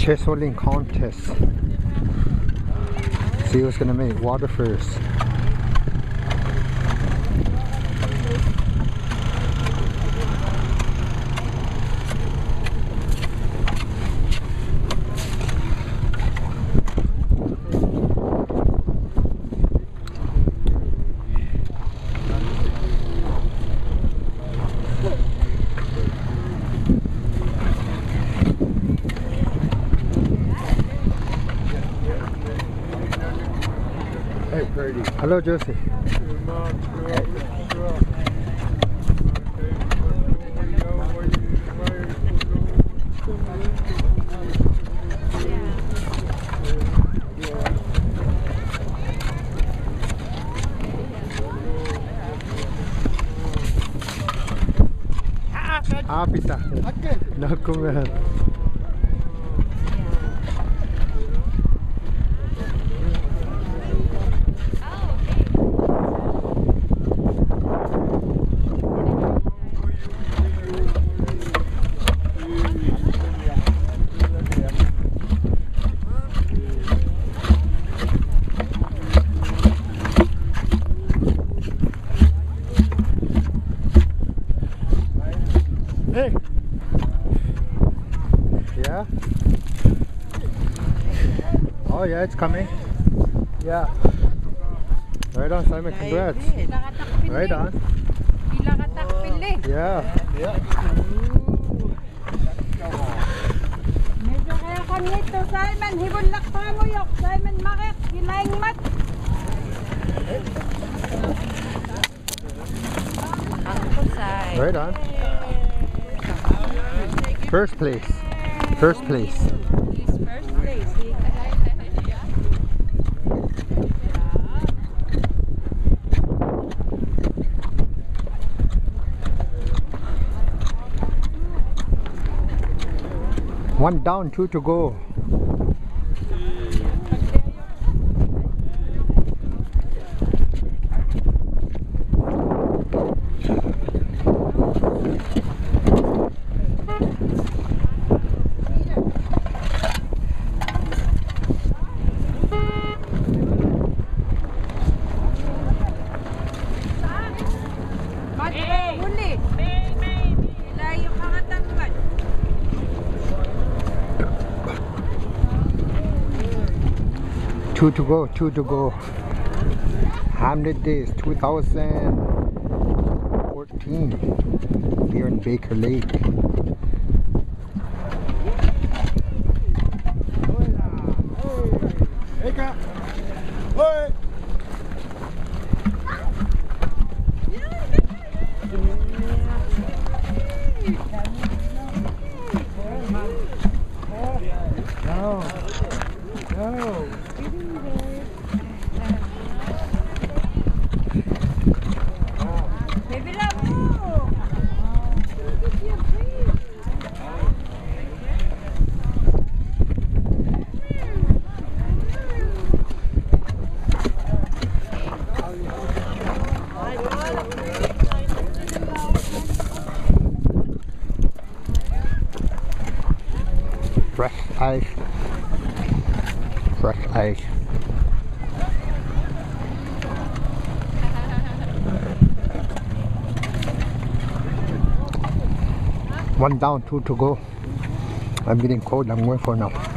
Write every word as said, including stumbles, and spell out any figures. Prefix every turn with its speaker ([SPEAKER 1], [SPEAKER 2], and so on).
[SPEAKER 1] chiseling contest. See who's gonna make water first. Hello, Josie. Ah, pita. Naku man. Hey. Yeah. Oh yeah, it's coming. Yeah. Right on, Simon. Congrats. Right on. Yeah. Yeah.
[SPEAKER 2] Medyo kaya kanito, Simon. Hibulak pa mo yok. Simon, makit. Kilaing mat.
[SPEAKER 1] Right on. First place. First place.
[SPEAKER 2] He's first place.
[SPEAKER 1] One down, two to go. Two to go, two to go. Hamlet Days two thousand fourteen here in Baker Lake. No, no. Fresh ice. Fresh ice. One down, two to go. I'm getting cold. I'm going for now.